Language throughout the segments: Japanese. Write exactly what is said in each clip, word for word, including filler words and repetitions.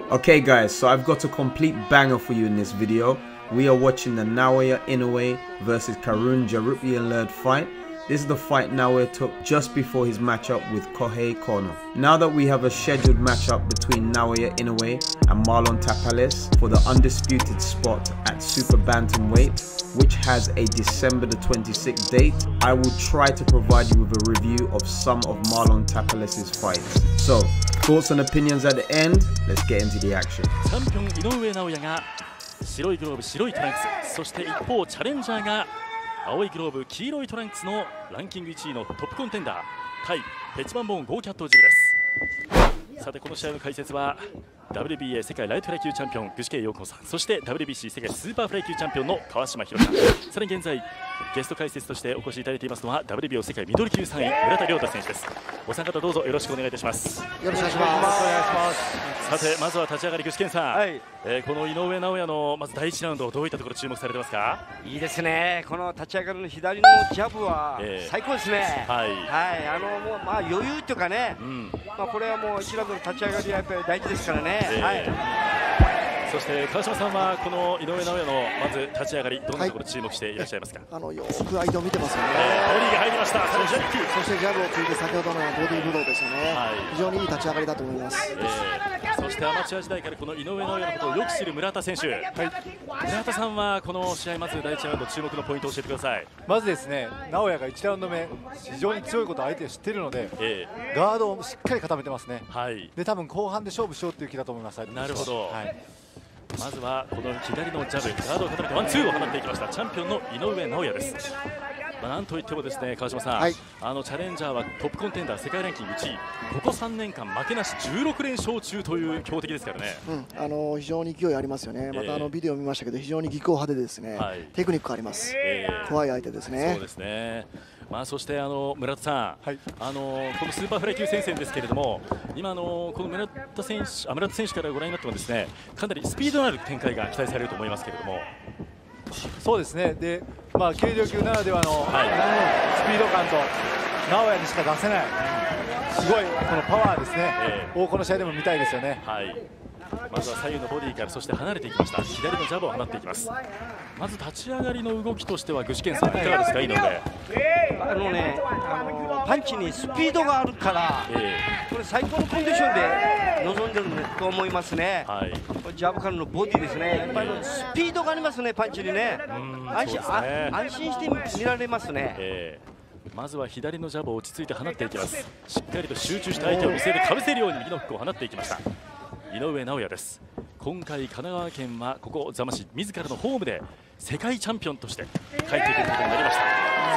Okay guys, so I've got a complete banger for you in this video. We are watching the Naoya Inoue versus Karun Jarupian-Lerd fight. This is the fight Naoya took just before his matchup with Kohei Kono. Now that we have a scheduled matchup between Naoya Inoue and Marlon Tapales for the undisputed spot at Super Bantamweight, which has a December the twenty-sixth date, I will try to provide you with a review of some of Marlon Tapales' fights. So, thoughts and opinions at the end. Let's get into the action. チャンピオン井上尚弥が白いグローブ、白いトランクス、そして一方チャレンジャーが青いグローブ、黄色いトランクスのランキングいちいのトップコンテンダー対ペチバンボーンゴーキャットジムです。さてこの試合の解説は ダブリュービーエー 世界ライトフライ級チャンピオン具志堅用高さん、そして ダブリュービーシー 世界スーパーフライ級チャンピオンの川島博さん、さらに現在ゲスト解説としてお越しいただいていますのは ダブリュービーオー 世界ミドル級さんい村田亮太選手です。お三方どうぞよろしくお願いいたします。 よろしくお願いします。 さてまずは立ち上がり具志堅さん、はい、えー、この井上尚弥のまず第一ラウンドどういったところ注目されてますか？ いいですね。この立ち上がりの左のジャブは最高ですね。えー、はい、はい、あのもうまあ余裕というかね、うん、まあこれはもういちラウンドの立ち上がりはやっぱり大事ですからね。えー、はい。 そして川島さんはこの井上尚弥のまず立ち上がりどんなところ注目していらっしゃいますか？ はい、あのよく相手を見てますよね。 えー、ボディが入りました。そしてそしてジャブをついて先ほどのボディーブローですよね。はい、非常にいい立ち上がりだと思います。えー、そしてアマチュア時代からこの井上尚弥のことをよく知る村田選手、はい、村田さんはこの試合まず第一ラウンド注目のポイントを教えてください。 まずですね、尚弥がいちラウンド目非常に強いことを相手を知っているので、えー、ガードをしっかり固めてますね。はい、で多分後半で勝負しようという気だと思います。 なるほど。はい、まずはこの左のジャブ、ガードを固めてワンツーを放っていきましたチャンピオンの井上尚弥です。まあ、なんといってもですね川島さん、はい、あのチャレンジャーはトップコンテンダー世界ランキングいちい、ここさんねんかん負けなしじゅうろくれんしょう中という強敵ですからね。 うん、あの非常に勢いありますよね。またあのビデオを見ましたけど非常に技巧派でですね、はい、テクニックあります。えー、怖い相手ですね。 そうですね。まあそしてあの村田さん、はい、あのこのスーパーフライ級戦線ですけれども、今あのこの村田選手、あ村田選手からご覧になってもですね、かなりスピードのある展開が期待されると思いますけれども。 そうですね。で、まあ軽量級ならではの、はい、スピード感と尚弥にしか出せないすごいこのパワーですね。えー、をこの試合でも見たいですよね。はい。 まずは左右のボディから、そして離れていきました。左のジャブを放っていきます。まず立ち上がりの動きとしては具志堅さんいかがですか？井上。 あのね、あのパンチにスピードがあるから、えー、これ最高のコンディションで臨んでると思いますね。はい、ジャブからのボディですね。やっぱりスピードがありますね、パンチにね。安心、ね、安心して見られますね。えー、まずは左のジャブを落ち着いて放っていきます。しっかりと集中して相手を見せてかぶせるように右のフックを放っていきました井上尚弥です。今回神奈川県はここ座間市自らのホームで世界チャンピオンとして帰ってくることになりました。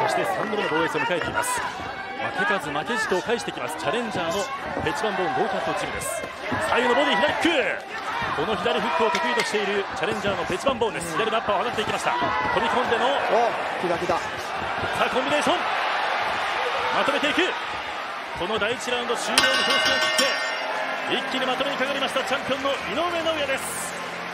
そしてさんどめの防衛戦を迎えています。負け数負けじと返してきますチャレンジャーのペチバンボーンゴーキャットチームです。左右のボディ左フック、この左フックを得意としているチャレンジャーのペチバンボーンです。左のアッパーを放っていきました。飛び込んでのキラキラ、 さあコンビネーションまとめていく。この第一ラウンド終了の放送を切って一気にまとめにかかりましたチャンピオンの井上尚弥です。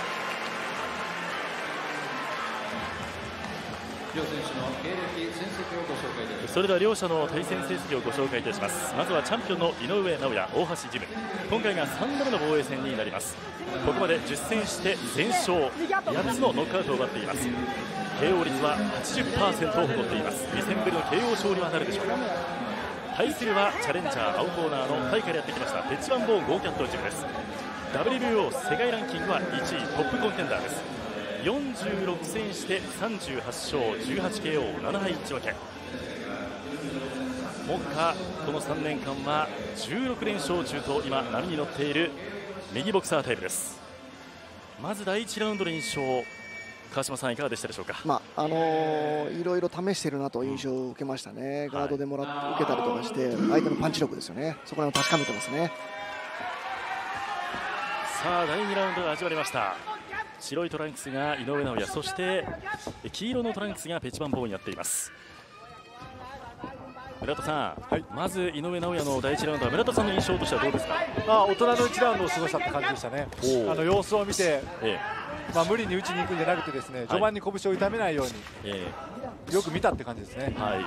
両選手の経歴戦績をご紹介いたします。 それでは両者の対戦成績をご紹介いたします。まずはチャンピオンの井上尚弥、大橋ジム、今回がさんどめの防衛戦になります。ここまでじゅっせんして全勝、やっつのノックアウトを奪っています。 ケーオー 率は はちじゅっパーセント を誇っています。に戦ぶりの ケーオー 勝利はなるでしょうか。対するはチャレンジャー青コーナーのタイからやってきましたペチバンボーンゴーキャットジムです。 ダブリュービーオー 世界ランキングはいちい、トップコンテンダーです。よんじゅうろくせんしてさんじゅうはちしょう、じゅうはちケーオー、ななはいいち分け。目下このさんねんかんはじゅうろくれんしょう中と今波に乗っている右ボクサータイプです。まず第いちラウンドの印象、川島さんいかがでしたでしょうか？ まああのー、いろいろ試しているなと印象を受けましたね。ガードでもらって、はい、受けたりとかして相手のパンチ力ですよね。そこら辺を確かめてますね。 さあだいにラウンドが始まりました。白いトランクスが井上尚弥、そして黄色のトランクスがペチバンボーンになっています。村田さん、はい、まず井上尚弥のだいいちラウンドは村田さんの印象としてはどうですか？ まあ大人のいちラウンドを過ごしたって感じでしたね。あの様子を見て、ええ、 まあ、無理に打ちに行くんじゃなくてですね、序盤に拳を痛めないように、えー、よく見たって感じですね。 はい、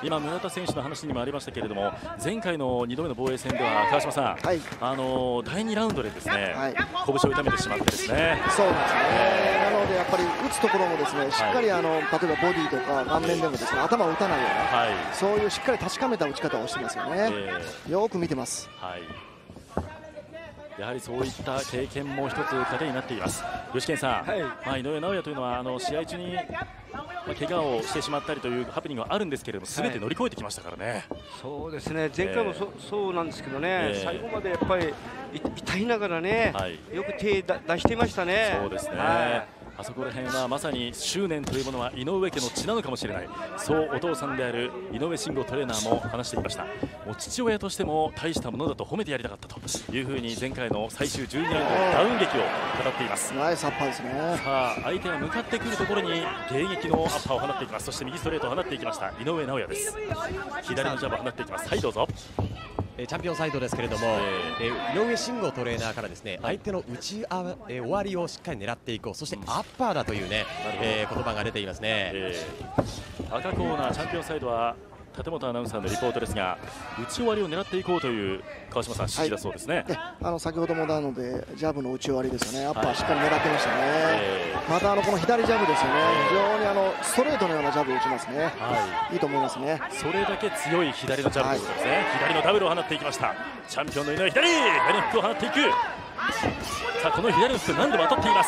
今、村田選手の話にもありましたけれども、前回のにどめの防衛戦では川島さん、はい、あのだいにラウンドでですね、はい、拳を痛めてしまってですね。 そうなんですね、えー、なのでやっぱり打つところもですね、しっかりあの、はい、例えばボディとか顔面でもですね、頭を打たないような、はい、そういうしっかり確かめた打ち方をしてますよね。えー、よく見てます。はい、 やはりそういった経験も一つ糧になっています。吉健さん、はい、まあ、井上尚弥というのはあの試合中に怪我をしてしまったりというハプニングがあるんですけれども、すべて乗り越えてきましたからね。はい、 そうですね、前回も そ,、えー、そうなんですけどね、えー、最後までやっぱり痛いながらね、はい、よく手だ出していましたね。 そうですね、はい、あそこら辺はまさに執念というものは井上家の血なのかもしれない、そうお父さんである井上慎吾トレーナーも話していました。もう父親としても大したものだと褒めてやりたかったというふうに前回の最終じゅうにラウンドのダウン劇を語っています。 ナイスアッパーですね。 さあ相手が向かってくるところに迎撃のアッパーを放っていきます。そして右ストレートを放っていきました井上尚弥です。左のジャブを放っていきます。はい、どうぞ。 チャンピオンサイドですけれども、えー、井上慎吾トレーナーからですね、相手の打ちあわ、えー、終わりをしっかり狙っていこう、そしてアッパーだというね、えー、言葉が出ていますね。えー、赤コーナーチャンピオンサイドは立本アナウンサーのリポートですが、打ち終わりを狙っていこうという川島さん指示だそうですね。 はい、あの先ほどもなのでジャブの打ち終わりですよね。アッパーしっかり狙ってましたね。はい、またあのこの左ジャブですよね。非常にあのストレートのようなジャブを打ちますね。はい、いいと思いますね。 それだけ強い左のジャブということですね。はい、左のダブルを放っていきました。チャンピオンの井上、左左のフックを放っていく。さあこの左のフック何度も当たっています。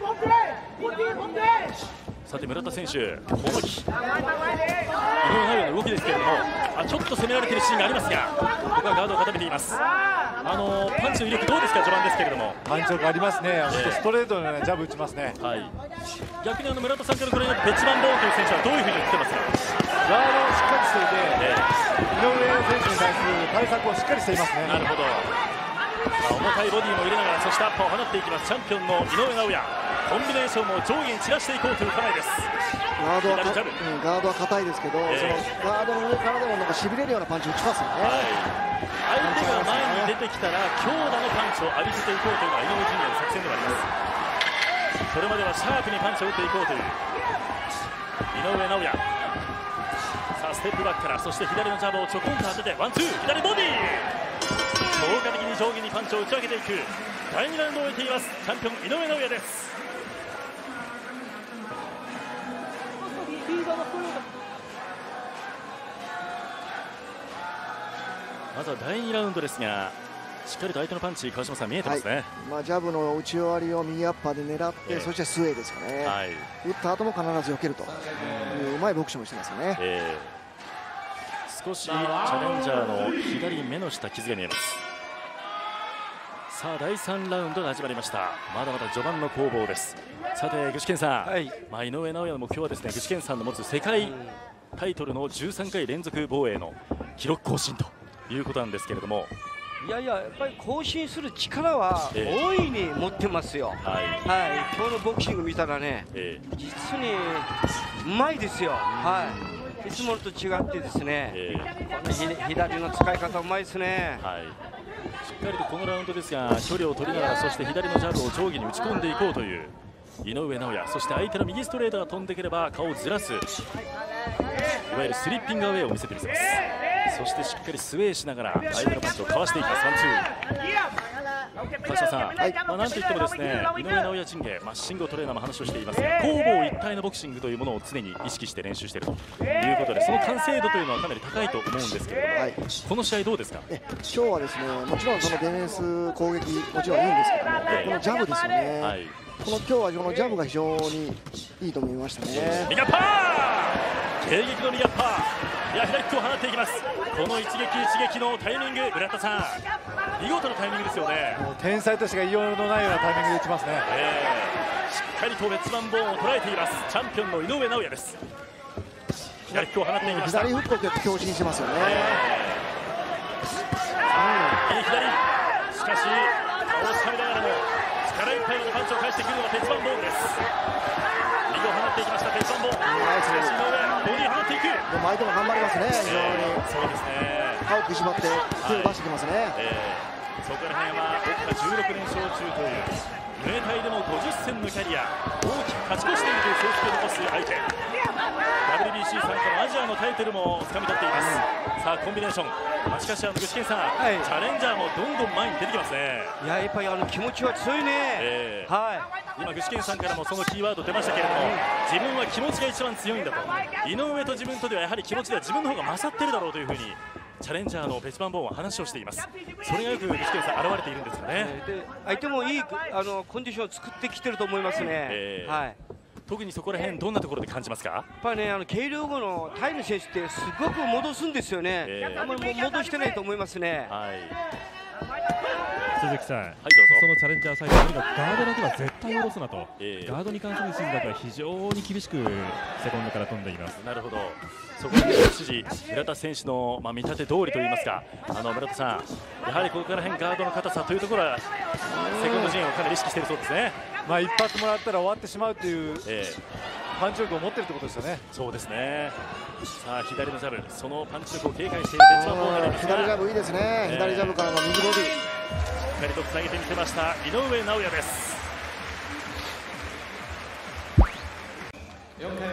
さて村田選手、この日井上尚弥の動きですけれども、あちょっと攻められているシーンがありますが、ここはガードを固めています。あのパンチの威力どうですか、序盤ですけれども。 パンチ力ありますね。えー、ストレートの、ね、ジャブ打ちますね。 はい、逆にあの村田さんからご覧になってペチバンボーンという選手はどういうふうに映ってますか。 ガードをしっかりしていて、えー、井上選手に対する対策をしっかりしていますね。 なるほど。重たいボディも入れながら、そしてアッパーを放っていきます。チャンピオンの井上尚弥、コンビネーションも上下に散らしていこうという構えです。 ガードはか、うん、ガードは硬いですけど、えー、そのガードの上からでもなんかしびれるようなパンチ打ちますよね。はい、 相手が前に出てきたら強打のパンチを浴びせていこうというのが井上ジュニアの作戦ではあります。それまではシャープにパンチを打っていこうという井上尚弥。さあステップバックから、そして左のジャブをちょこんと当ててワンツー、左ボディー、効果的に上下にパンチを打ち上げていく。だいにラウンドを終えています。チャンピオン井上尚弥です。まずはだいにラウンドですが、しっかりと相手のパンチ、川島さん見えてますね。はい、 まあ、ジャブの打ち終わりを右アッパーで狙って、えー、そしてスウェーですよね。はい、打った後も必ず避けるといううまいボクシングをしてますよね。えー、少しチャレンジャーの左目の下、傷が見えます。さあだいさんラウンドが始まりました。まだまだ序盤の攻防です。さて具志堅さん、はい、まあ、井上尚弥の目標はですね、具志堅さんの持つ世界タイトルのじゅうさんかい連続防衛の記録更新ということなんですけれども、 いやいや、やっぱり更新する力は大いに持ってますよ。えー、はい、はい、今日のボクシング見たらね、えー、実にうまいですよ。はい、いつものと違ってですね、えー、この左の使い方うまいですね。はい、 しっかりとこのラウンドですが距離を取りながら、そして左のジャブを上下に打ち込んでいこうという井上尚弥。そして相手の右ストレートが飛んでくれば顔をずらす、いわゆるスリッピングアウェイを見せてみせます。そしてしっかりスウェーしながら相手のパンチをかわしていきます。ワンツー。川島さん、はい、まあ、なんといってもですね、井上尚弥陣営、まあ、慎吾トレーナーも話をしていますが、攻防一体のボクシングというものを常に意識して練習しているということで、その完成度というのはかなり高いと思うんですけれども、はい、この試合どうですか。 え今日はですね、もちろんそのディフェンス攻撃もちろんいいんですけども、はい、このジャブですよね。はい、この今日はこのジャブが非常にいいと思いましたね。 右アッパー、迎撃の右アッパー、いや左キックを放っていきます。この一撃一撃のタイミング、村田さん、見事なタイミングですよね。 もう天才としてが異様のないようなタイミングで打ちますね。えー、しっかりと別番ボーンを捉えています。チャンピオンの井上尚弥です。左キックを放っていきました。 左フックを強振してますよね。 右左、しかし顔をつかみながらも力いっぱいのパンチを返してくるのが鉄板ボーンです。右を放っていきました鉄板ボーン。しかし井上ボディを放っていく。でも相手も頑張りますね。非常に、 えー、そうですね。 歯を食いしばって手を出してきますね。はい、えーそこら辺は奥がじゅうろくれんしょう中というムエタイでもごじゅっせんのキャリア、大きく勝ち越しているという成績を残す相手。 ダブリュービーシー 参加のアジアのタイトルも掴み取っています。さあコンビネーション、しかしあの具志堅さん、はい、チャレンジャーもどんどん前に出てきますね。いや、やっぱりあの気持ちは強いね、えーはい、今具志堅さんからもそのキーワード出ましたけれども、自分は気持ちが一番強いんだと、井上と自分とではやはり気持ちでは自分の方が勝ってるだろうというふうにチャレンジャーのベチバンボーンは話をしています。それがよく具志堅さん現れているんですかね。 で相手もいいあのコンディションを作ってきてると思いますね、えーはい、 特にそこら辺どんなところで感じますか。やっぱりね、あの軽量後のタイの選手ってすごく戻すんですよね、えー、あんまり戻してないと思いますね。はい、 鈴木さん、はい、どうぞ。そのチャレンジャーサイド、とにかくガードだけは絶対下ろすなと、えー、ガードに関する指示だけは非常に厳しくセコンドから飛んでいます。 なるほど、そこの指示、村田選手の、まあ、見立て通りといいますか、あの村田さん、やはりここから辺ガードの硬さというところはセコンド陣をかなり意識しているそうですね。 まあ一発もらったら終わってしまうという、えー、パンチ力を持っているということですよね。 そうですね。さあ左のジャブ、そのパンチ力を警戒しているベチバンボーンですが、 左ジャブいいですね、えー、左ジャブからの右ボディ、しっかりとつなげてみせました井上尚弥です。 よんかい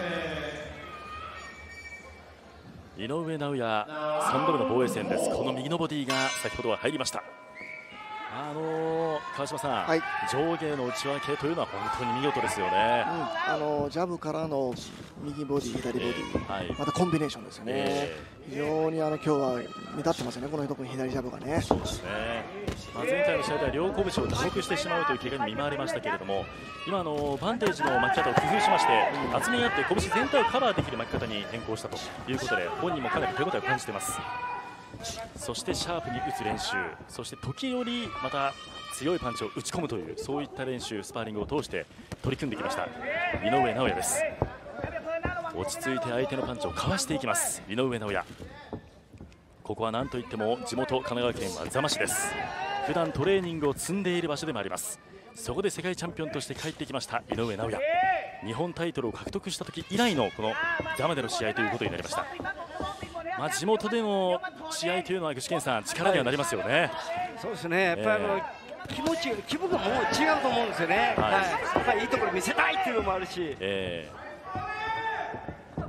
め、 井上尚弥さんどめの防衛戦です。この右のボディが先ほどは入りました。あのー、川島さん、はい、上下の内訳というのは本当に見事ですよね。 うん、あのジャブからの右ボディ、左ボディ、えーはい、またコンビネーションですよね。えー、非常にあの今日は目立ってますよね、この特に左ジャブがね。 そうですね。まあ、前回の試合では両拳を打撲してしまうという怪我に見舞われましたけれども、今あのバンテージの巻き方を工夫しまして、うん、厚みがあって拳全体をカバーできる巻き方に変更したということで、本人もかなり手応えを感じています。そしてシャープに打つ練習、そして時折また強いパンチを打ち込むという、そういった練習、スパーリングを通して取り組んできました井上尚弥です。落ち着いて相手のパンチをかわしていきます井上尚弥。ここは何といっても地元神奈川県は座間市です。普段トレーニングを積んでいる場所でもあります。そこで世界チャンピオンとして帰ってきました井上尚弥。日本タイトルを獲得した時以来のこの座間での試合ということになりました。まあ、地元での試合というのは具志堅さん、力にはなりますよね。はい、 そうですね、やっぱりあの、えー、気持ち、気分がもう違うと思うんですよね。はい、はい、やっぱりいいところ見せたいっていうのもあるし、えー、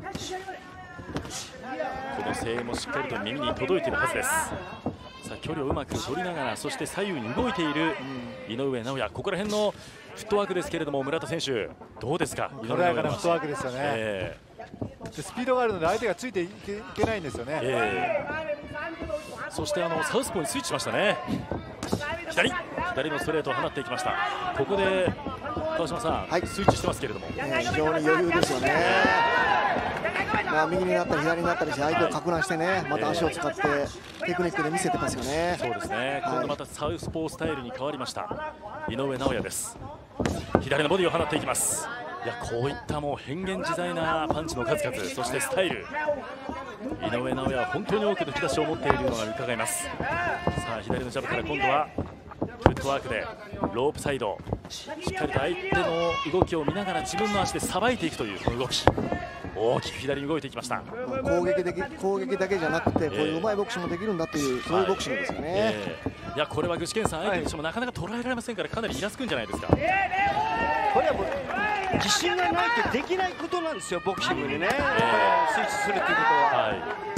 この声援もしっかりと耳に届いているはずです。さあ距離をうまく取りながら、そして左右に動いている井上尚弥、ここら辺のフットワークですけれども、村田選手、どうですか。 軽やかなフットワークですよね。えーでスピードがあるので相手がついていけ、いけないんですよね。えー、そしてあのサウスポーにスイッチしましたね。左左のストレートを放っていきました。ここで川島さん、はい、スイッチしてますけれども、 えー、非常に余裕ですよね。まあ、右になったり左になったりして相手をか乱してね、また足を使ってテクニックで見せてますよね。 そうですね、今度またサウスポースタイルに変わりました井上尚弥です。左のボディを放っていきます。いや、こういったもう変幻自在なパンチの数々、そしてスタイル、井上尚弥は本当に多くの引き出しを持っているのが伺えます。さあ左のジャブから今度はフットワークでロープサイド、しっかりと相手の動きを見ながら自分の足でさばいていくというこの動き、大きく左に動いていきました。 攻撃的攻撃だけじゃなくて、こういううまいボクシングもできるんだという、えー、そういうボクシングですよね。はい、えー、いや、これは具志堅さん、相手にしてもなかなか捉えられませんから、かなりイラつくんじゃないですか。 これはもう自信がないとできないことなんですよ、ボクシングにね、えー、スイッチするということは。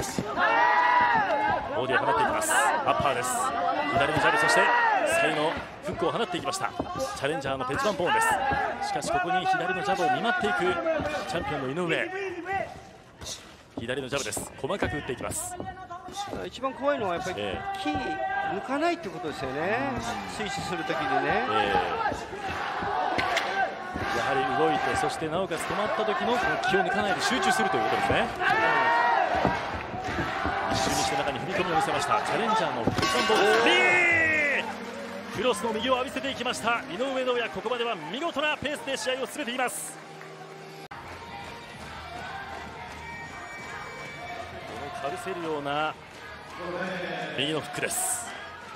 はい、ボディを放っていきます。アッパーです。左のジャブ、そして左のフックを放っていきました。チャレンジャーのペチバンボーンです。しかしここに左のジャブを見舞っていくチャンピオンの井上。左のジャブです。細かく打っていきます。 一番怖いのはやっぱり、えー、キー抜かないということですよね、スイッチするときにね。えーやはり動いて、そしてなおかつ止まった時の気を抜かないで集中するということですね。一瞬にして中に踏み込みを見せましたチャレンジャーのペチバンボーン。クロスの右を浴びせていきました井上尚弥。ここまでは見事なペースで試合を進めています。このかぶせるような右のフックです。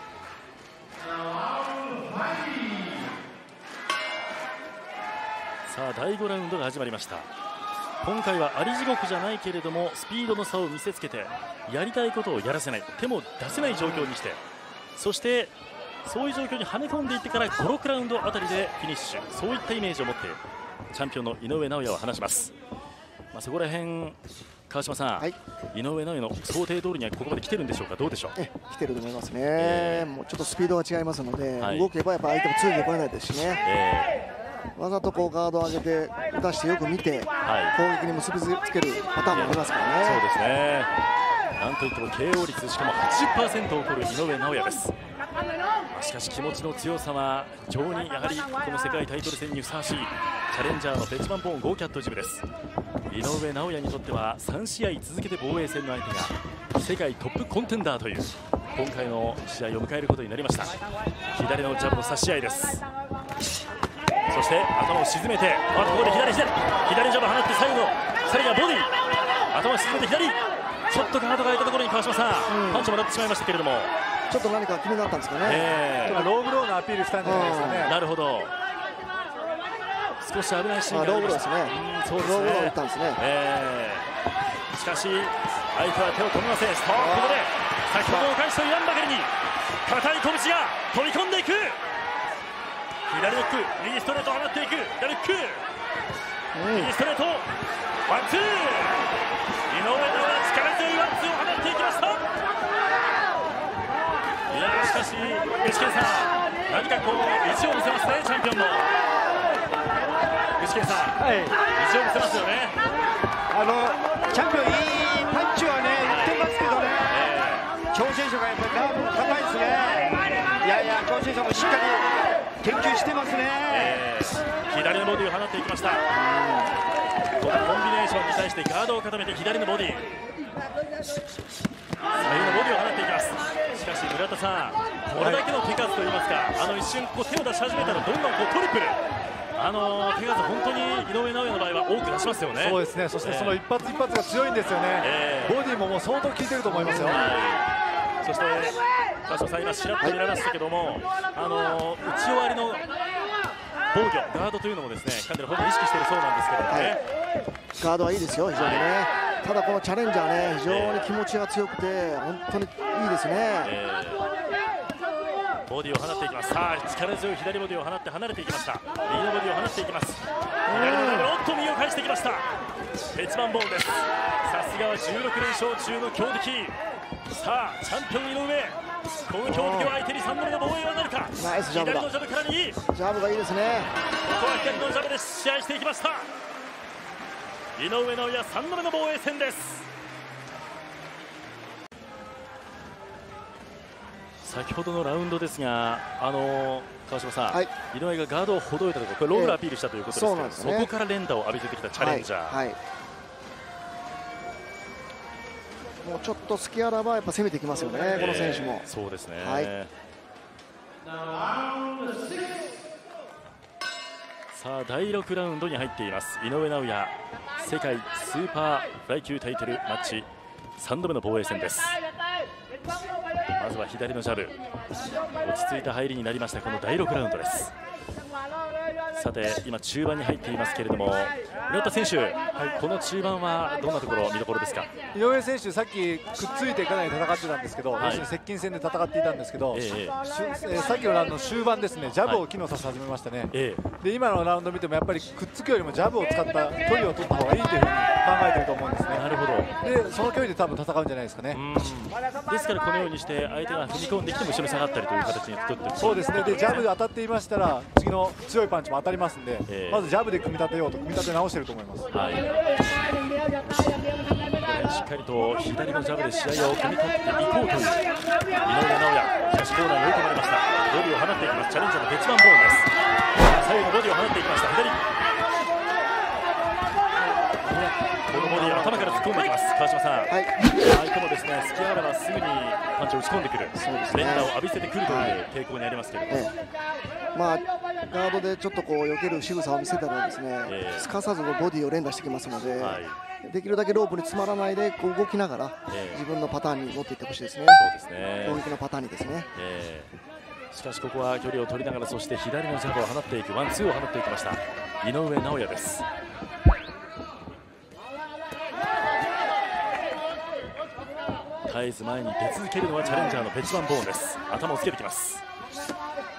さあだいごラウンドが始まりました。今回はあり地獄じゃないけれども、スピードの差を見せつけて、やりたいことをやらせない、手も出せない状況にして、そしてそういう状況にはめ込んでいってからご、ろくラウンドあたりでフィニッシュ、そういったイメージを持ってチャンピオンの井上尚弥は話します。まあ、そこら辺川島さん、はい、井上尚弥の想定通りにはここまで来てるんでしょうか、どうでしょう。 え来てると思いますね、えー、もうちょっとスピードが違いますので、はい、動けばやっぱ相手もついてこれないですしね、えー、わざとこうガードを上げて打たしてよく見て、はい、攻撃に結びつけるパターンもありますからね。 そうですね、なんといっても ケーオー 率しかも はちじゅっパーセント を誇る井上尚弥です。しかし気持ちの強さは非常にやはりこの世界タイトル戦にふさわしいチャレンジャーのベチマンボーンゴーキャットジムです。井上尚弥にとってはさん試合続けて防衛戦の相手が世界トップコンテンダーという今回の試合を迎えることになりました。左のジャブの差し合いです。そして頭を沈めて、あここで左左左ジャブ放って最後さらにはボディ頭を沈めて左、ちょっとガードが空いたところに川島さん、うん、パンチもらってしまいましたけれども、 ちょっと何か気になったんですかね、 えー、ローブローのアピールしたんじゃないですかね。 なるほど、少し危ないシーンがありました。 ローブローですね、そうですね、ローブローを打ったんですね、えー、しかし相手は手を止めません。さあここで先ほどの開始と言わんばかりに硬い拳が飛び込んでいく、左ノック右ストレートを放っていく左ノック、うん、右ストレートワンツー、井上尚弥力強いワンツーを放っていきました。いやしかし具志堅さん、何かこう意地を見せますね、チャンピオンの具志堅さん、はい、意地を見せますよね。 あのチャンピオンいいパンチはね打ってますけどね、えー、挑戦者がやっぱりガードが高いですね。いやいや挑戦者もしっかり研究してますね、えー、左のボディを放っていきました。このコンビネーションに対してガードを固めて左のボディ、左のボディを放っていきます。しかし村田さん、これだけの手数といいますか、あの一瞬こう手を出し始めたらどんどんこうトリプル、あの手数本当に井上尚弥の場合は多く出しますよね。 そうですね、そしてその一発一発が強いんですよね、えー、ボディももう相当効いてると思いますよ。 そして川島さん今ちらっと見られましたけども、あの打ち終わりの防御ガードというのもですねかなり本当に意識しているそうなんですけどもね、はい、 ガードはいいですよ非常にね、はい、ただこのチャレンジャーね非常に気持ちが強くて本当にいいですね、えー、ボディを放っていきます。さあ力強い左ボディを放って離れていきました。右のボディを放っていきます。左のボディをおっと右を返してきました。ベチマンボーンです。さすがはじゅうろくれんしょう中の強敵。さあチャンピオン井上、この強敵を相手にさんどめの防衛はなるか。 ナイスジャブだ。 左のジャブから右、ジャブがいいですね。 ここは左のジャブで試合していきました。井上尚弥さんどめの防衛戦です。先ほどのラウンドですが、あの川島さん、はい、井上がガードをほどいたところ、これロールアピールしたということですけど、えー そ, ね、そこから連打を浴びせてきたチャレンジャー、はいはい、 もうちょっと隙あらばやっぱ攻めてきますよね、えー、この選手も。 そうですね、はい、さあだいろくラウンドに入っています。井上尚弥世界スーパーフライ級タイトルマッチさんどめの防衛戦です。まずは左のジャブ、落ち着いた入りになりましたこのだいろくラウンドです。さて今中盤に入っていますけれども、村田選手、はい、この中盤はどんなところ見どころですか。 井上選手さっきくっついてかなり戦ってたんですけど、はい、要するに接近戦で戦っていたんですけど、えーえー、さっきのラウンドの終盤ですね、ジャブを機能させ始めましたね、はいえー、で今のラウンド見てもやっぱりくっつくよりもジャブを使った距離を取った方がいいというふうに考えていると思うんですね。 なるほど。 でその距離で多分戦うんじゃないですかね。 ですからこのようにして相手が踏み込んできても後ろに下がったりという形に作っている。 そうですね。でジャブで当たっていましたら次の強いパンチも当たりますんで、えー、まずジャブで組み立てようと組み立て直していると思います。はい、 しっかりと左のジャブで試合を組み立てていこうという井上尚弥。しかしコーナーに追い込まれました。ボディを放っていきます。チャレンジャーのベチマンボーンです。左右のボディを放っていきました。左このボディを頭から突っ込んでいきます。川島さん、はい、相手もですね隙あらばすぐにパンチを打ち込んでくる、そうですね、連打を浴びせてくるという傾向にありますけれども、はいええ、まあガードでちょっとこう避ける仕草を見せたらですね、えー、すかさずボディを連打してきますので、はい、できるだけロープに詰まらないでこう動きながら、えー、自分のパターンに持っていってほしいですね。 そうですね、 攻撃のパターンにですね、 えー、しかしここは距離を取りながら、そして左のジャブを放っていく、ワンツーを放っていきました井上尚弥です。絶えず前に出続けるのはチャレンジャーのベチマンボーンです。頭をつけてきます。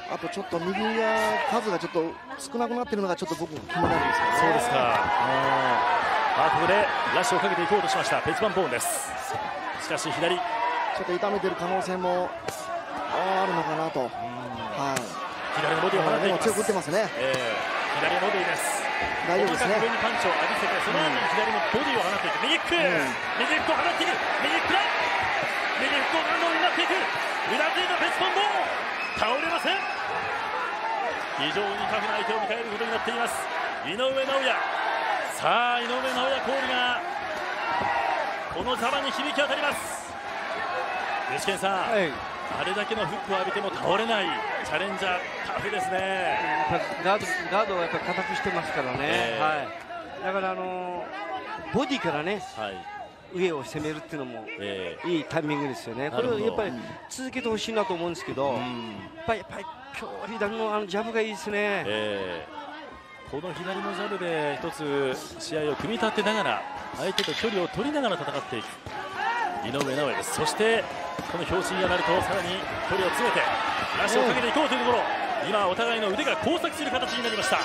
あとちょっと右が数がちょっと少なくなっているのがちょっと僕気になるんですけどね。 そうですか。あここでラッシュをかけていこうとしましたペチバンポーンです。しかし左ちょっと痛めている可能性もあるのかなと。はい、 左のボディを放っています。 強く打ってますね。 えー、左のボディです。 大丈夫ですね。 上にパンチを浴びせてその後に左のボディを放っていく。右フック、うん、右フックを放っていく。右フックだ。右フックを何度もになっていく。うなずいたペチバンポーン倒れません。非常にタフな相手を迎えることになっています。井上尚弥。さあ井上尚弥コールがこの座場に響き当たります。具志堅さん、はい、あれだけのフックを浴びても倒れないチャレンジャータフですね。 ガード、ガードをやっぱり固くしてますからね、えーはい、だからあのー、ボディからね、はい、上を攻めるっていうのも、えー、いいタイミングですよね。これをやっぱり続けてほしいなと思うんですけど、うん、やっぱりやっぱり距離弾のあのジャブがいいですね。えーこの左のジャブで一つ試合を組み立てながら相手と距離を取りながら戦っていく井上尚弥です。そしてこの表紙になるとさらに距離を詰めてラッシュをかけていこうというところ、今お互いの腕が交錯する形になりました。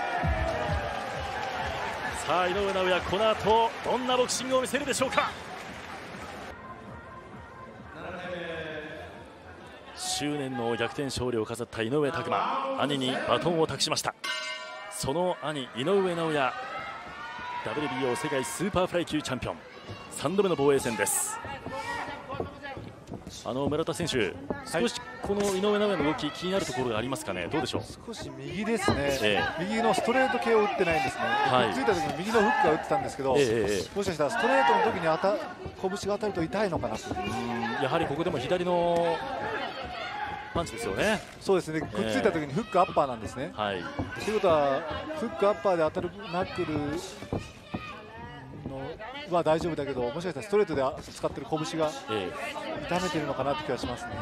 さあ井上尚弥この後どんなボクシングを見せるでしょうか。執念の逆転勝利を飾った井上拓真、兄にバトンを託しました。その兄井上尚弥 ダブリュービーオー 世界スーパーフライ級チャンピオンさんどめの防衛戦です。あの村田選手、少しこの井上尚弥の動き気になるところがありますかね。どうでしょう。 少し右ですね、ええ、右のストレート系を打ってないんですね、はい、くっついた時に右のフックが打ってたんですけど、ええ、もしかしたらストレートの時に当た拳が当たると痛いのかなと。 うんやはりここでも左のパンチですよね。 そうですね、くっついた時にフックアッパーなんですね。はい、ということはフックアッパーで当たるナックルのは大丈夫だけど、もしかしたらストレートで使ってる拳が痛めてるのかなって気がしますね。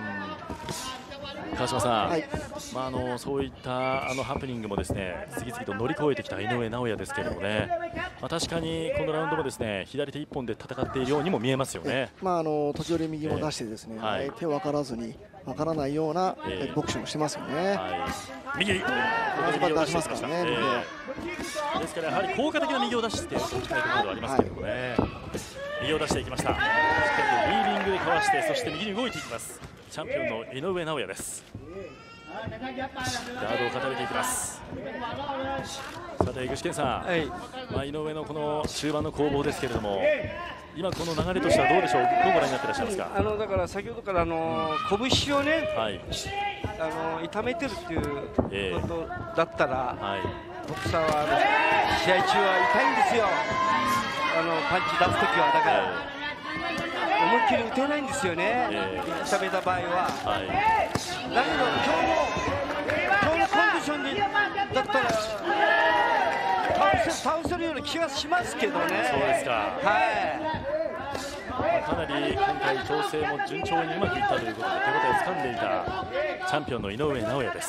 川島さん、はい、まあ、あのそういったあのハプニングもですね次々と乗り越えてきた井上尚弥ですけれどもね、まあ、確かにこのラウンドもですね左手一本で戦っているようにも見えますよね。 まあ、あの時折右も出してですね、えーはい、手分からずに分からないような、えー、ボクシングをしてますよね。はい、 右、 右を出しますからね。 えー、ですからやはり効果的な右を出しておきたいところではありますけれどもね、はい、右を出していきました。しっかりとウィーリングでかわしてそして右に動いていきます。チャンピオンの井上尚弥です。ガードを固めていきます。さて具志堅さん、はい、まあ、井上のこの終盤の攻防ですけれども今この流れとしてはどうでしょう。どうご覧になっていらっしゃいますか。 あのだから先ほどからあの、うん、拳をね、はい、あの痛めてるっていうことだったら、えーはい、ボクサーはあの試合中は痛いんですよ。あのパンチ出すときはだから、えー思いっきり打てないんですよね、えー、痛めた場合は、はい、だけど今日の今日のコンディションでだったら倒せ、倒せるような気がしますけどね。 そうですか、 はい、 かなり今回調整も順調にうまくいったということで手応えを掴んでいたチャンピオンの井上尚弥です。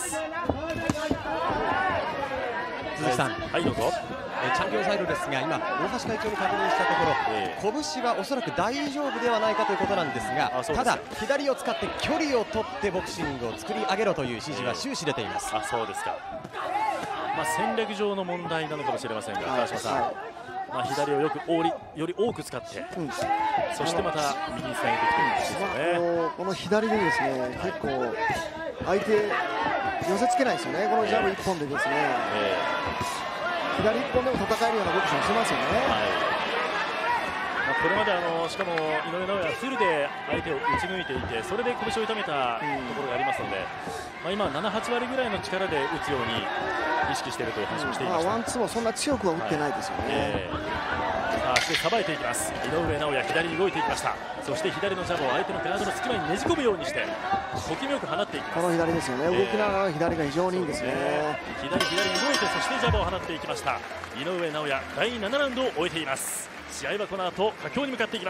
鈴木さん、 はい、どうぞ。 チャンピオンサイドですが今大橋会長に確認したところ、えー、拳はおそらく大丈夫ではないかということなんですが、ただ左を使って距離を取ってボクシングを作り上げろという指示は終始出ています。 えー、あそうですか。まあ、戦略上の問題なのかもしれませんが、川島さん、はい、まあ、左をよくおりより多く使って、うん、そしてまた右につなげてきているんですよね。 まあ、この左でですね結構相手寄せつけないですよね。このジャブいっぽんでですね、えー左一本でも戦えるようなボクシングをしてますよね。はい、 まあ、これまであのしかも井上尚弥はフルで相手を打ち抜いていてそれで拳を痛めたところがありますので、まあ、今なな、はちわりぐらいの力で打つように意識しているという話をしていました。 まあ、ワンツーもそんな強くは打ってないですよね。はい、えー、さあ足でさばいていきます。井上尚弥左に動いていきました。そして左のジャブを相手のガードの隙間にねじ込むようにして小気味よく放っていきます。 この左ですよね、動きながら左が非常にいいんですね。 えー、左左に動いてそしてジャブを放っていきました。井上尚弥だいななラウンドを終えています。試合はこの後佳境に向かっていきます。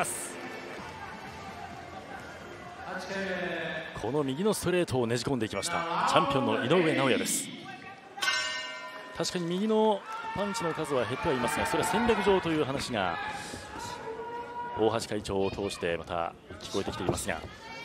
この右のストレートをねじ込んでいきましたチャンピオンの井上尚弥です。確かに右のパンチの数は減ってはいますがそれは戦略上という話が大橋会長を通してまた聞こえてきていますが、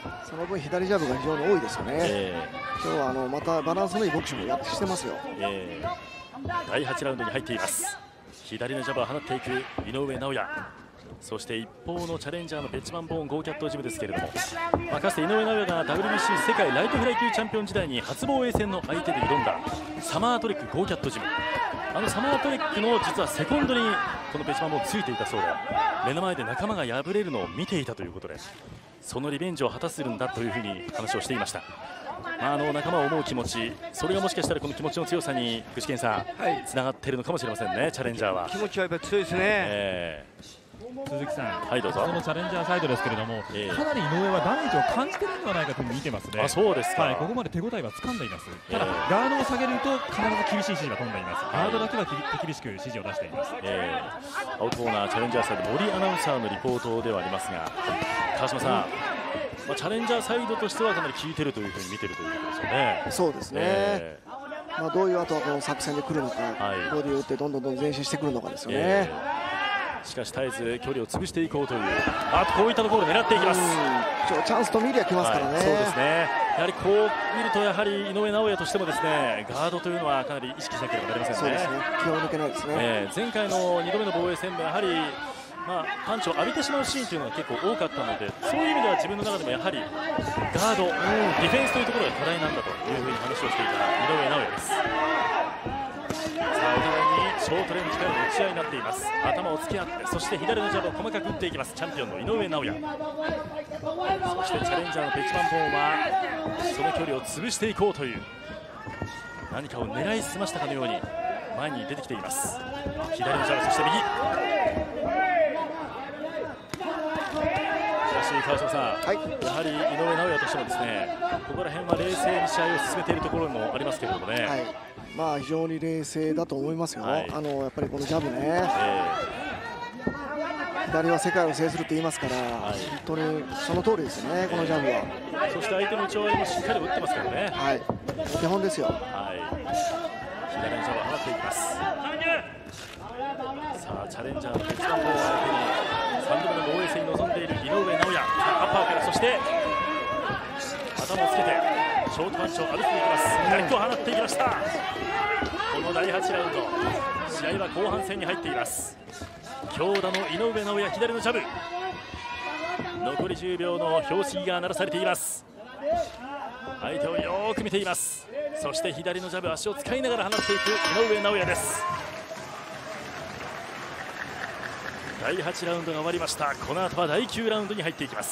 その分左ジャブが非常に多いですよね、えー、今日はあのまたバランスのいいボクシングをやってしてますよ、 えー、だいはちラウンドに入っています。左のジャブを放っていく井上尚弥、そして一方のチャレンジャーのベチマンボーンゴーキャットジムですけれども、まあ、かつて井上尚弥が ダブリュービーシー 世界ライトフライ級チャンピオン時代に初防衛戦の相手で挑んだサマートリックゴーキャットジム、あのサマートリックの実はセコンドにこのベチマンボーンついていたそうで、目の前で仲間が敗れるのを見ていたということで、そのリベンジを果たせるんだというふうに話をしていました。まあ、あの仲間を思う気持ち、それがもしかしたらこの気持ちの強さに具志堅さん、つながっているのかもしれませんね、チャレンジャーは。 気持ちはやっぱり強いですね、えー、鈴木さん、 はいどうぞ。 そのチャレンジャーサイドですけれども、えー、かなり井上はダメージを感じているのではないかと見てますね。 あ、そうですか、 はい、ここまで手応えは掴んでいます。ただ、えー、ガードを下げると必ず厳しい指示が飛んでいます。ガードだけは手厳しく指示を出しています。 えー、青コーナーチャレンジャーサイド森アナウンサーのリポートではありますが、川島さん、まあ、チャレンジャーサイドとしてはかなり効いているというふうに見ているということですよね。 そうですね、えー、まあどういう後はこの作戦で来るのか、はい、ボディを打ってどんどんどん前進してくるのかですよね、えー、しかし絶えず距離を潰していこうという、あとこういったところを狙っていきます。 チャンスと見りゃ来ますからね、はい、 そうですね。やはりこう見るとやはり井上尚弥としてもですね、ガードというのはかなり意識しなければなりませんね。 そうですね、気を抜けないですね、 えー、前回のにどめの防衛戦でやはりまあ、パンチを浴びてしまうシーンというのが結構多かったので、そういう意味では自分の中でもやはりガード、ディフェンスというところが課題なんだというふうに話をしていた井上尚弥です。さあお互いにショートレンジからの打ち合いになっています。頭を突き合って、そして左のジャブを細かく打っていきますチャンピオンの井上尚弥。そしてチャレンジャーのベチマンボーンはその距離を潰していこうという何かを狙いすましたかのように前に出てきています。左のジャブ、そして右。川島さん、はい、やはり井上尚弥としてもですね、ここら辺は冷静に試合を進めているところもありますけれどもね、はい、 まあ非常に冷静だと思いますよ、はい、あのやっぱりこのジャブね、えー、左は世界を制すると言いますから、はい、本当にその通りですよね、このジャブは。 そして相手の内割りもしっかり打ってますからね、 はい、基本ですよ、はい、 左のジャブを放っていきます。さあチャレンジャーのベチマンボーンを相手にさんどめの防衛戦に臨んでいる井上尚弥、アッパーから、そして頭をつけてショートパンチを浴びせていきます。左と放っていきました。このだいはちラウンド、試合は後半戦に入っています。強打の井上尚弥、左のジャブ、残りじゅうびょうの拍子木が鳴らされています。相手をよく見ています。そして左のジャブ、足を使いながら放っていく井上尚弥です。だいはちラウンドが終わりました。この後はだいきゅうラウンドに入っていきます。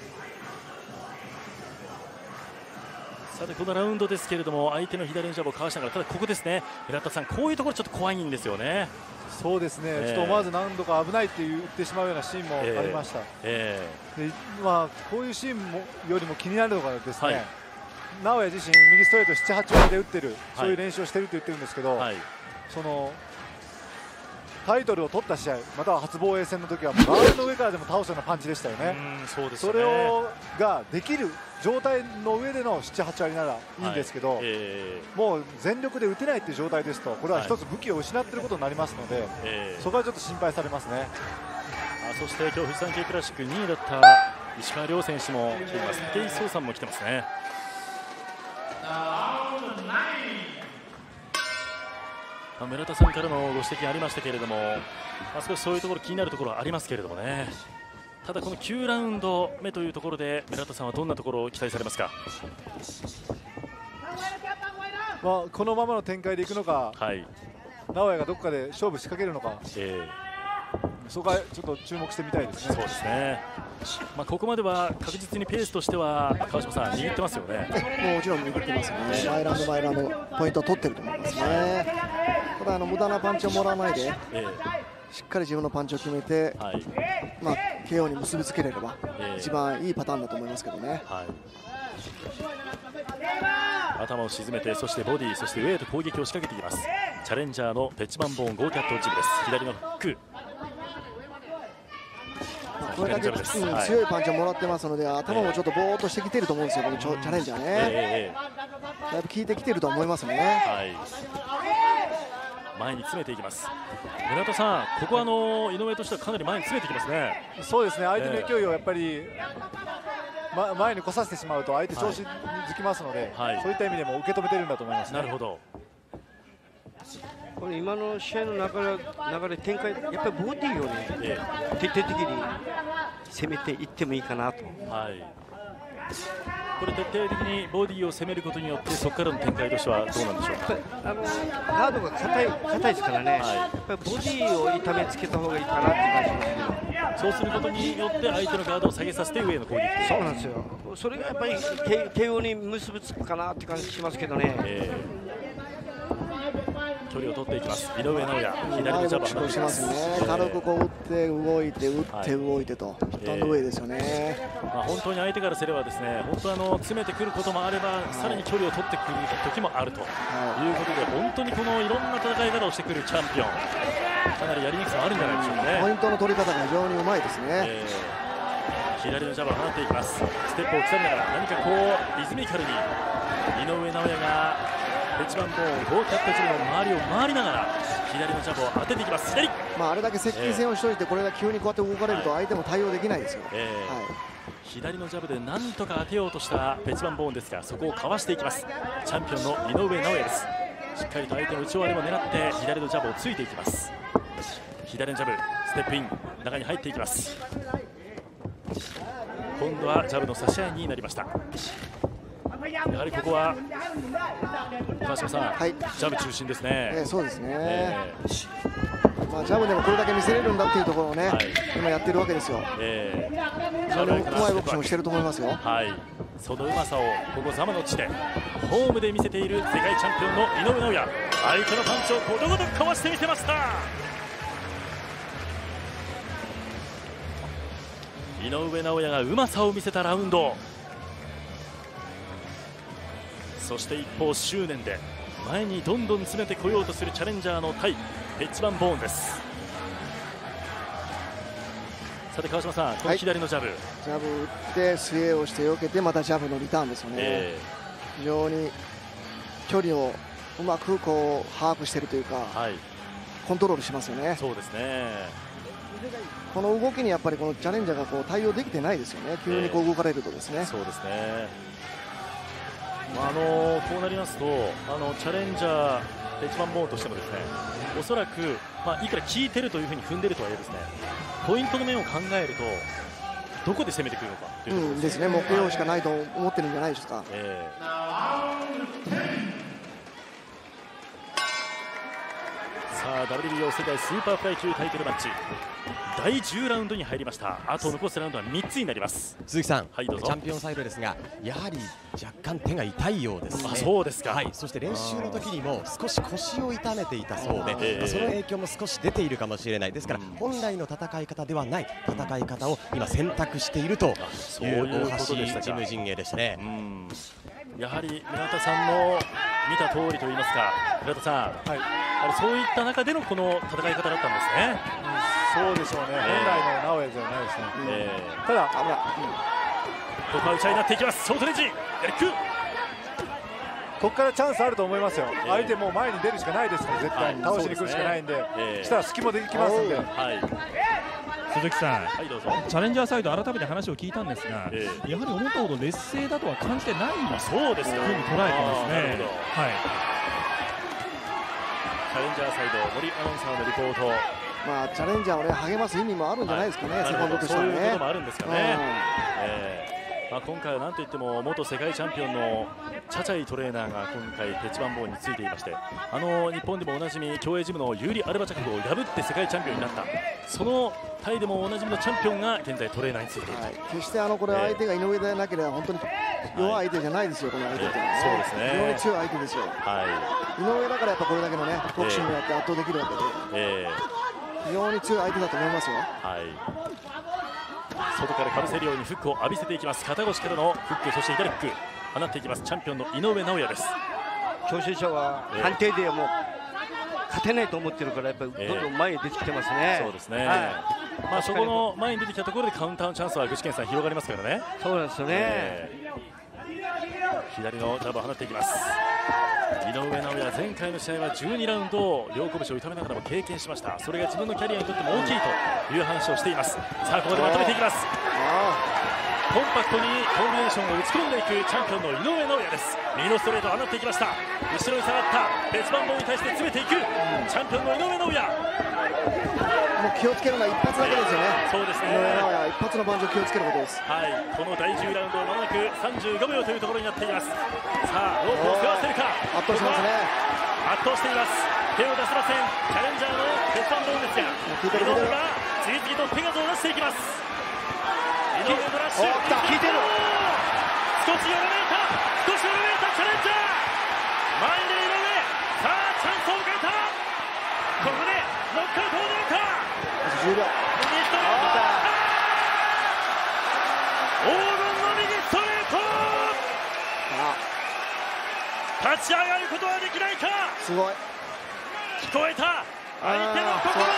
さてこのラウンドですけれども、相手の左のジャブをかわしながら、ただここですね、村田さん、こういうところちょっと怖いんですよね。 そうですね、えー、ちょっと思わず何度か危ないって言ってしまうようなシーンもありました、えーえー、でまあ、こういうシーンもよりも気になるのがですね、はい、尚弥自身右ストレートななはち割で打ってる、そういう練習をしていると言ってるんですけど、はい、そのタイトルを取った試合、または初防衛戦の時はガードの上からでも倒すようなパンチでしたよね。 そうですね、 それをができる状態の上でのななはち割ならいいんですけど、はい、えー、もう全力で打てないという状態ですと、これは一つ武器を失っていることになりますので、はい、えー、そこはちょっと心配されますね。 あ、そして今日フジサンケイクラシックにいだった石川遼選手も来ています。武井壮さんも来てますね。村田さんからのご指摘ありましたけれども、まあ、少しそういうところ気になるところはありますけれどもね。ただこのきゅうラウンド目というところで村田さんはどんなところを期待されますか。 まあ、このままの展開でいくのか、はい、尚弥がどこかで勝負仕掛けるのか、えー、そこはちょっと注目してみたいですね。 そうですね、まあ、ここまでは確実にペースとしては川島さん握ってますよね。 もちろん握ってますよね。毎ラウンド毎ラウンドポイントを取ってると思いますね。ただあの無駄なパンチをもらわないで、えー、しっかり自分のパンチを決めて、はい、まあ、ケーオー に結びつければ、えー、一番いいパターンだと思いますけどね。はい、 頭を沈めて、そしてボディ、そして上へと攻撃を仕掛けていきます。チャレンジャーのペチマンボーンゴーキャットジムです。左のフック、 これだけ、うん、強いパンチをもらってますので、頭もちょっとぼーっとしてきてると思うんですよ、このチャレンジャーね、えー、だいぶ効いてきてると思いますね。はい、 前に詰めていきます。村田さん、ここはあの井上としてはかなり前に詰めてきますね。 そうですね、相手の勢いをやっぱりま、前に来させてしまうと相手調子にづきますので、はい、そういった意味でも受け止めてるんだと思います、ね、 なるほど。 これ今の試合の流れ、流れ展開、やっぱりボディをね、ええ、徹底的に攻めていってもいいかなと。 はい、これ徹底的にボディを攻めることによってそこからの展開としてはどうなんでしょうか。 あのガードが硬い硬いですからね、はい、やっぱりボディを痛めつけた方がいいかなって感じますね。 そうすることによって相手のガードを下げさせて上への攻撃。 そうなんですよ。それがやっぱり ケーオー に結びつくかなって感じしますけどね。えー、距離を取っていきます。井上尚弥、左のジャブを放っています。 軽くこう打って動いて打って動いてと、ヒットアンドウェイですよね。 えーまあ、本当に相手からすればですね、本当あの詰めてくることもあれば、はい、さらに距離を取ってくる時もあるということで、本当にこのいろんな戦い方をしてくるチャンピオン、かなりやりにくさはあるんじゃないでしょうかね。 ポイントの取り方が非常にうまいですね。えー、左のジャブを放っていきます。ステップを刻みながら何かこうリズミカルに井上尚弥がペチバンボーンゴーキャットジムの周りを回りながら左のジャブを当てていきます。左、 まあ、あれだけ接近戦をしておいて、これが急にこうやって動かれると相手も対応できないですよ。 えーはい、左のジャブで何とか当てようとしたペチバンボーンですが、そこをかわしていきます。チャンピオンの井上尚弥です。しっかりと相手の内割りも狙って左のジャブをついていきます。左のジャブ、ステップイン、中に入っていきます。今度はジャブの差し合いになりました。やはりここは川島さん、はい、ジャブ中心ですね。 えー、そうですね、えーまあ、ジャブでもこれだけ見せれるんだっていうところをね、はい、今やってるわけですよ。えー、非常にうまいボクシングをしてると思いますよ。 はい、そのうまさをここザマの地でホームで見せている世界チャンピオンの井上尚弥、相手のパンチをことごとくかわしてみせました。井上尚弥がうまさを見せたラウンド。そして一方執念で前にどんどん詰めてこようとするチャレンジャーの対ペチバンボーンです。さて川島さん、この左のジャブ、はい、 ジャブ打ってスウェーをして避けてまたジャブのリターンですよね。えー、非常に距離をうまくこう把握しているというか、はい、コントロールしますよね。 そうですね。 この動きにやっぱりこのチャレンジャーがこう対応できてないですよね。急にこう動かれるとですね。 えー、そうですね。まあ、あのこうなりますとあのチャレンジャーペチバンボーンとしてもですね、おそらく、まあ、いくら効いてるというふうに踏んでるとはいえですね、ポイントの面を考えるとどこで攻めてくるのかというところですね。 うんですね、目標しかないと思ってるんじゃないですか。えー、 さあ ダブリュービーオー 世界スーパーフライ級タイトルマッチだいじゅうラウンドに入りました。あと残すラウンドはみっつになります。 鈴木さん、はい、どうぞ。チャンピオンサイドですが、やはり若干手が痛いようですね。 あ、そうですか。 はい、そして練習の時にも少し腰を痛めていたそうで、えー、その影響も少し出ているかもしれない。ですから、うん、本来の戦い方ではない戦い方を今選択しているという大橋ジム陣営でしたね。うん、 やはり村田さんの見た通りといいますか、村田さん、はい、あれそういった中でのこの戦い方だったんですね。 うん、そうでしょうね。えー、本来の直江じゃないですね。えー、ただ危ない、うん、 ここは打ち合いになっていきます。ショートレンジエリック、 ここからチャンスあると思いますよ。えー、相手もう前に出るしかないですから、絶対に倒しに来るしかないんで、はい、えー、したら隙もできますんで。はい、 鈴木さん、はい、どうぞ。チャレンジャーサイド改めて話を聞いたんですが、えー、やはり思ったほど劣勢だとは感じてないんそうですよ、 ふうに捉えてますね。はい、 チャレンジャーサイド森アナウンサーのリポート。 まあチャレンジャーをね励ます意味もあるんじゃないですかね。はい、セコンドとしてはね。 そういうこともあるんですかね。えーまあ、今回はなんといっても元世界チャンピオンのチャチャイトレーナーが今回ペチバンボーンについていまして、あの日本でもおなじみ競泳ジムのユーリ・アルバチャクを破って世界チャンピオンになった、そのタイでもおなじみのチャンピオンが現在トレーナーについている、はい、 決してあのこれ相手が井上でなければ本当に弱い相手じゃないですよ、はい、この相手っていうのは、ね、 そうですね、 非常に強い相手ですよ、はい、井上だからやっぱこれだけのねボクシングをやって圧倒できるわけで、えー、非常に強い相手だと思いますよ。はい、 外からかぶせるようにフックを浴びせていきます。肩越しからのフック、そして左フック放っていきます。チャンピオンの井上尚弥です。 挑戦者は判定でもう勝てないと思ってるから、やっぱりどんどん前に出てきてますね。 そうですね、はい、まあそこの前に出てきたところでカウンターのチャンスは具志堅さん広がりますからね。 そうなんですよね、えー、左のジャブを放っていきます。井上尚弥、前回の試合はじゅうにラウンドを両拳を痛めながらも経験しました。それが自分のキャリアにとっても大きいという話をしています。さあここでまとめていきます。 コンパクトにコンビネーションを打ち込んでいくチャンピオンの井上尚弥です。右のストレート放っていきました。後ろに下がった別番号に対して詰めていくチャンピオンの井上尚弥。 もう気をつけるのは一発だけですよね。 そうですね。 井上尚弥一発の盤上気をつけることです。 はい、このだいじゅうラウンドまもなくさんじゅうごびょうというところになっています。さあロープを背負わせるか。 圧倒してますね。 圧倒しています。手を出せませんチャレンジャーの別番号ですが、井上が次々と手数を出していきます。井上のラッシュ効いてる。 少しよろめいた少しよろめいたチャレンジャー前に出る井上。さあチャンスを迎えた。ここでノックアウトを狙うか。 じゅうびょう。 右ストレート黄金の右ストレート。立ち上がることはできないか。 すごい聞こえた相手の心をへし折る音が。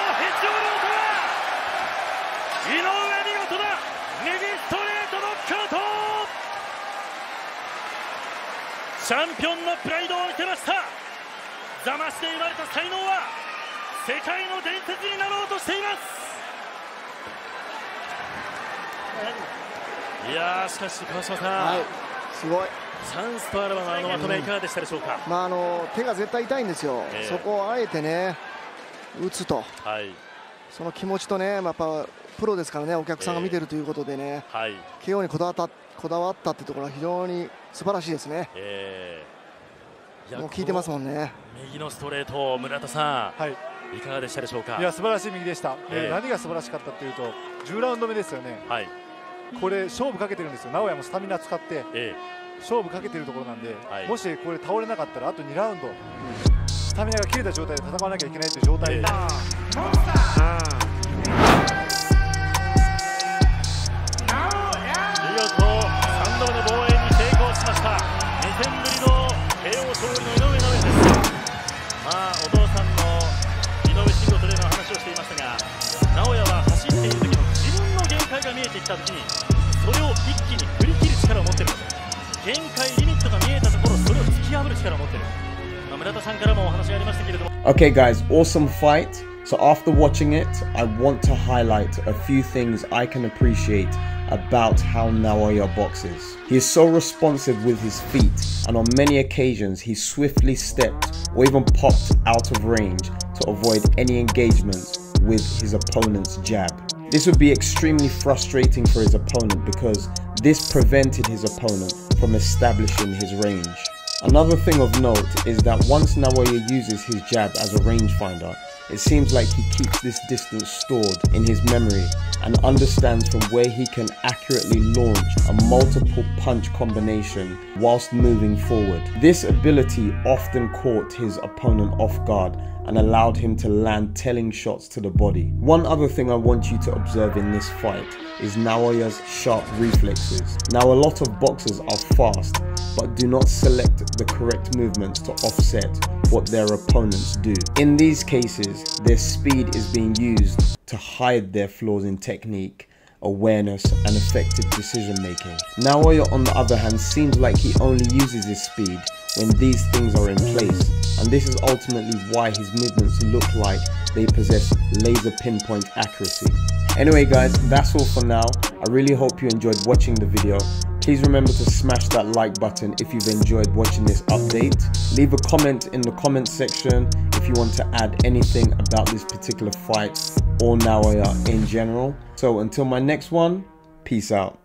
井上見事だ右ストレートノックアウト。チャンピオンのプライドを見せました。座間市で生まれた才能は世界の伝説になろうとしています。いやーしかし川島さん、 はい、すごいチャンスとあればのあのまとめいかがでしたでしょうか。 まああの手が絶対痛いんですよ、えー、そこをあえてね打つと、 はい、 その気持ちとね、まあ、やっぱプロですからね、お客さんが見てるということでね、 えーはい、 ケーオー にこだわったこだわったってところは非常に素晴らしいですね。 えー、もう効いてますもんね。 右のストレート村田さん、 はい、 いかがでしたでしょうか。 いや素晴らしい右でした、 えー、 何が素晴らしかったというとじゅうラウンド目ですよね、 はい、 これ勝負かけてるんですよ。直哉もスタミナ使って、えー、勝負かけてるところなんで、はい、もしこれ倒れなかったらあとにラウンド、うん、スタミナが切れた状態で戦わなきゃいけないという状態で、えー来た時にそれを一気に振り切る力を持っているので、限界リミットが見えたところそれを突き破る力を持っている、まあ、村田さんからもお話がありましたけれども。 Okay guys, awesome fight. So after watching it, I want to highlight a few things I can appreciate about how Naoya boxes. He is so responsive with his feet, and on many occasions he swiftly stepped or even popped out of range to avoid any engagement with his opponent's jab. This would be extremely frustrating for his opponent because this prevented his opponent from establishing his range. Another thing of note is that once Naoya uses his jab as a rangefinder, it seems like he keeps this distance stored in his memory and understands from where he can accurately launch a multiple punch combination whilst moving forward. This ability often caught his opponent off guard and allowed him to land telling shots to the body. One other thing I want you to observe in this fight is Naoya's sharp reflexes. Now, a lot of boxers are fast but do not select the correct movements to offset what their opponents do. In these cases, their speed is being used to hide their flaws in technique, awareness and effective decision making. Naoya, on the other hand, seems like he only uses his speed when these things are in place, and this is ultimately why his movements look like they possess laser pinpoint accuracy. Anyway guys, that's all for now. I really hope you enjoyed watching the video. Please remember to smash that like button if you've enjoyed watching this update. Leave a comment in the comment section if you want to add anything about this particular fight or Naoya in general. So until my next one, peace out.